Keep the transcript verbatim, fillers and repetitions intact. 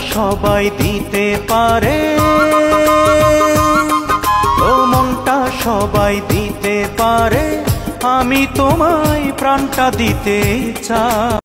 সবাই দিতে পারে, ও মনটা সবাই দিতে পারে, আমি তোমায় প্রাণটা দিতে চাই।